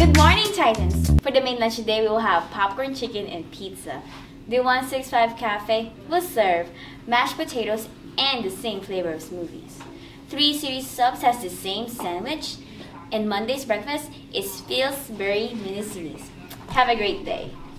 Good morning, Titans! For the main lunch today, we will have popcorn chicken and pizza. The 165 Cafe will serve mashed potatoes and the same flavor of smoothies. 3 Series Subs has the same sandwich, and Monday's breakfast is Phil's Berry Mini Smoothies. Have a great day!